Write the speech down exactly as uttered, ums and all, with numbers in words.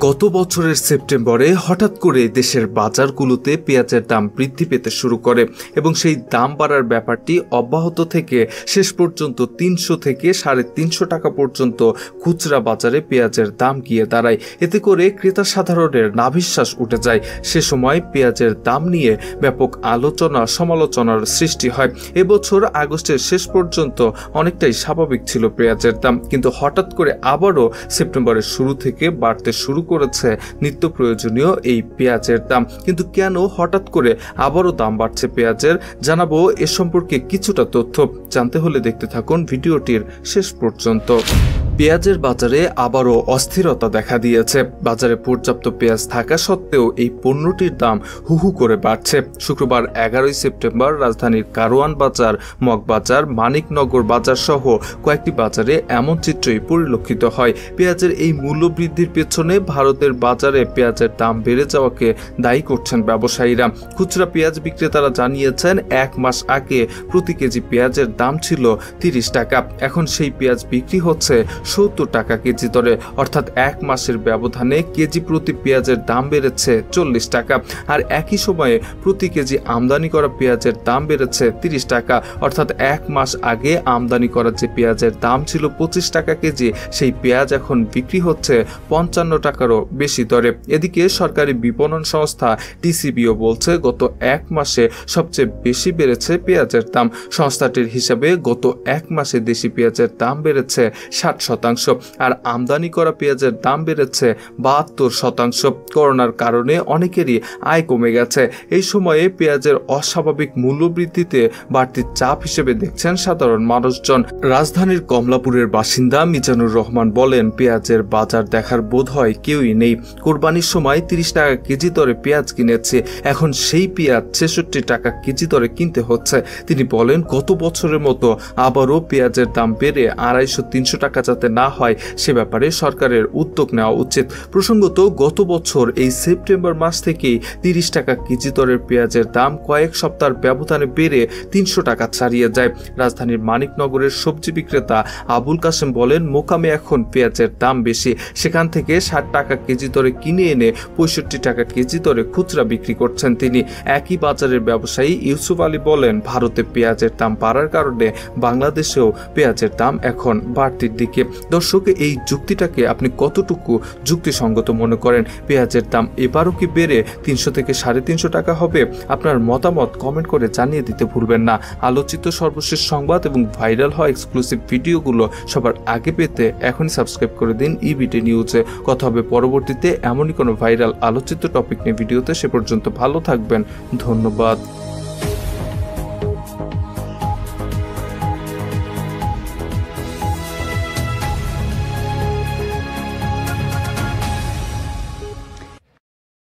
গত বছরের সেপ্টেম্বরে হঠাৎ করে দেশের বাজারগুলোতে পেঁয়াজের দাম বৃদ্ধি পেতে শুরু করে এবং সেই দাম বাড়ার ব্যাপারটি অব্যাহত থেকে শেষ পর্যন্ত তিনশো থেকে সাড়ে তিনশো টাকা পর্যন্ত খুচরা বাজারে পেঁয়াজের দাম গিয়ে দাঁড়ায়। এতে করে ক্রেতা সাধারণের নাভিশ্বাস উঠে যায়। সে সময় পেঁয়াজের দাম নিয়ে ব্যাপক আলোচনা সমালোচনার সৃষ্টি হয়। এবছর আগস্টের শেষ পর্যন্ত অনেকটাই স্বাভাবিক ছিল পেঁয়াজের দাম, কিন্তু হঠাৎ করে আবারও সেপ্টেম্বরের শুরু থেকে বাড়তে শুরু করেছে নিত্য প্রয়োজনীয় এই পেঁয়াজের দাম। কিন্তু কেন হঠাৎ করে আবারও দাম বাড়ছে পেঁয়াজের, জানাবো এ সম্পর্কে কিছুটা তথ্য। জানতে হলে দেখতে থাকুন ভিডিওটির শেষ পর্যন্ত। পেঁয়াজের বাজারে আবারও অস্থিরতা দেখা দিয়েছে। বাজারে পর্যাপ্ত পেঁয়াজ থাকা সত্ত্বেও এই পণ্যটির দাম হু হু করে বাড়ছে। শুক্রবার এগারোই সেপ্টেম্বর রাজধানীর কারওয়ান বাজার, মগবাজার, মানিকনগর বাজার সহ কয়েকটি বাজারে এমন চিত্রই পরিলক্ষিত হয়। পেঁয়াজের এই মূল্য বৃদ্ধির পেছনে ভারতের বাজারে পেঁয়াজের দাম বেড়ে যাওয়াকে দায়ী করছেন ব্যবসায়ীরা। খুচরা পেঁয়াজ বিক্রেতারা জানিয়েছেন, এক মাস আগে প্রতি কেজি পেঁয়াজের দাম ছিল তিরিশ টাকা, এখন সেই পেঁয়াজ বিক্রি হচ্ছে সত্তর টাকা কেজি দরে, অর্থাৎ এক মাসের ব্যবধানে কেজি প্রতি পেঁয়াজের দাম বেড়েছে চল্লিশ টাকা। আর একই সময়ে প্রতি কেজি আমদানি করা পেঁয়াজের দাম বেড়েছে তিরিশ টাকা, অর্থাৎ এক মাস আগে আমদানি করা যে পেঁয়াজের দাম ছিল পঁচিশ টাকা কেজি, সেই পেঁয়াজ এখন বিক্রি হচ্ছে পঞ্চান্ন টাকারও বেশি দরে। এদিকে সরকারি বিপণন সংস্থা টিসিবিও বলছে, গত এক মাসে সবচেয়ে বেশি বেড়েছে পেঁয়াজের দাম। সংস্থাটির হিসাবে গত এক মাসে দেশি পেঁয়াজের দাম বেড়েছে ষাট শতাংশ, আর আমদানি করা পেঁয়াজের দাম বেড়েছে বাহাত্তর শতাংশ। করোনার কারণে অনেকেরই আয় কমে গেছে। এই সময়ে পেঁয়াজের অস্বাভাবিক মূল্য বৃদ্ধিতে বাড়তি চাপ হিসেবে দেখছেন সাধারণ মানুষজন। রাজধানীর কমলাপুরের বাসিন্দা মিজানুর রহমান বলেন, পেঁয়াজের বাজার দেখার বোধ হয় কেউই নেই। কোরবানির সময় তিরিশ টাকা কেজি দরে পেঁয়াজ কিনেছে, এখন সেই পেঁয়াজ ছেষট্টি টাকা কেজি দরে কিনতে হচ্ছে। তিনি বলেন, গত বছরের মতো আবারও পেঁয়াজের দাম বেড়ে আড়াইশো তিনশো টাকা যাতে না হয় সে ব্যাপারে সরকারের উদ্যোগ নেওয়া উচিত। প্রসঙ্গত, গত বছর এই সেপ্টেম্বর মাস থেকেই তিরিশ টাকা কেজি দরের পেঁয়াজের দাম কয়েক সপ্তাহের ব্যবধানে বেড়ে তিনশো টাকা ছাড়িয়ে যায়। রাজধানীর মানিকনগরের সবজি বিক্রেতা আবুল কাসেম বলেন, মোকামে এখন পেঁয়াজের দাম বেশি, সেখান থেকে ষাট টাকা কেজি দরে কিনে এনে পঁয়ষট্টি টাকা কেজি দরে খুচরা বিক্রি করছেন তিনি। একই বাজারের ব্যবসায়ী ইউসুফ আলী বলেন, ভারতে পেঁয়াজের দাম বাড়ার কারণে বাংলাদেশেও পেঁয়াজের দাম এখন বাড়তির দিকে। দর্শক, এই যুক্তিটাকে আপনি কতটুকু যুক্তিসঙ্গত মনে করেন? পেঁয়াজের দাম এবারও কি বেড়ে তিনশো থেকে সাড়ে তিনশো টাকা হবে? আপনার মতামত কমেন্ট করে জানিয়ে দিতে ভুলবেন না। আলোচিত সর্বশেষ সংবাদ এবং ভাইরাল হওয়া এক্সক্লুসিভ ভিডিওগুলো সবার আগে পেতে এখনই সাবস্ক্রাইব করে দিন ইবিটি নিউজে। কথা হবে পরবর্তীতে এমনই কোনো ভাইরাল আলোচিত টপিক নিয়ে ভিডিওতে। সে পর্যন্ত ভালো থাকবেন। ধন্যবাদ।